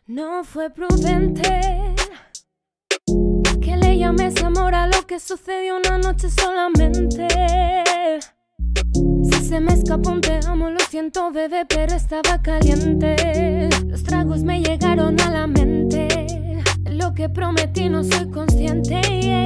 No fue prudente que le llames amor a lo que sucedió una noche solamente. Si se me escapó un te amo, lo siento bebé, pero estaba caliente. Los tragos me llegaron a la mente. Lo que prometí no soy consciente.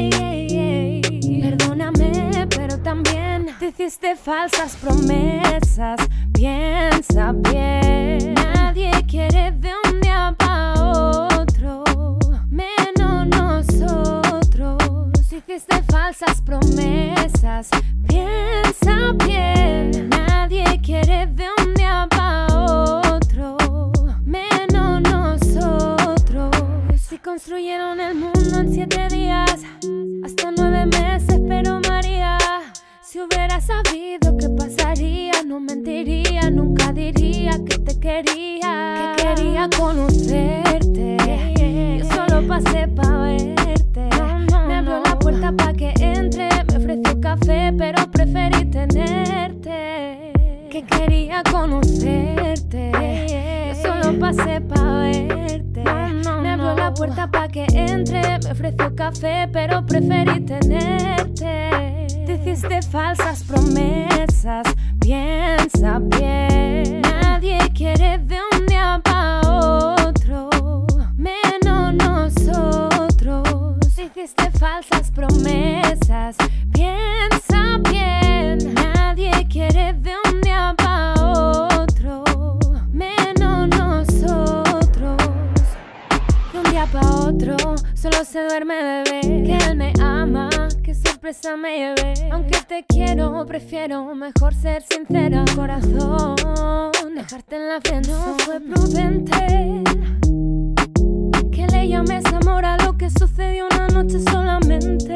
Perdóname, pero también te hiciste falsas promesas. Piensa bien, nadie quiere de un día para otro, menos nosotros. Hiciste falsas promesas. Piensa bien, nadie quiere de un día para otro, menos nosotros. Si construyeron el mundo en 7 días, hasta 9 meses, pero María, si hubiera sabido qué pasaría, no mentiría, nunca diría que te quería, que quería conocerte. Yo solo pasé pa' verte. Me abrió la puerta pa' que entre, me ofreció café, pero preferí tenerte. Que quería conocerte. Yo solo pasé pa' verte. Me abrió la puerta pa' que entre, me ofreció café, pero preferí tenerte. Te hiciste falsas promesas. Piensa bien, nadie quiere de un día para otro, menos nosotros. Hiciste falsas promesas. Piensa bien, nadie quiere de un día para otro, menos nosotros. De un día para otro, solo se duerme bebé. Que él me ama, qué sorpresa me llevé. Aunque te quiero, prefiero mejor ser sincera. Corazón, dejarte en la frente. No fue prudente que le llames amor a lo que sucedió una noche solamente.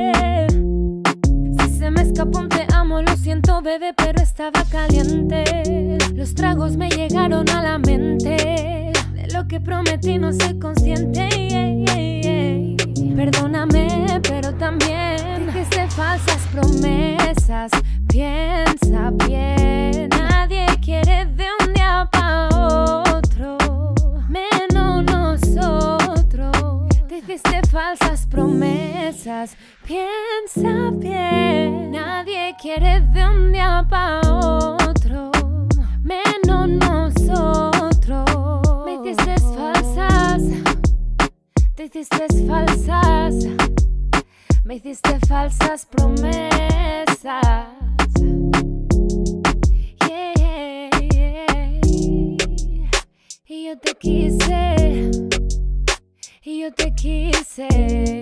Si se me escapó un te amo, lo siento bebé, pero estaba caliente. Los tragos me llegaron a la mente. De lo que prometí no soy consciente. Perdóname, pero también dijiste falsas promesas. Piensa bien, nadie quiere de un día para otro, menos nosotros. Dijiste falsas promesas. Piensa bien, nadie quiere de un día para otro, menos nosotros. Me hiciste falsas. Te hiciste falsas, me hiciste falsas promesas. Yeah, yeah. Y yo te quise, y yo te quise.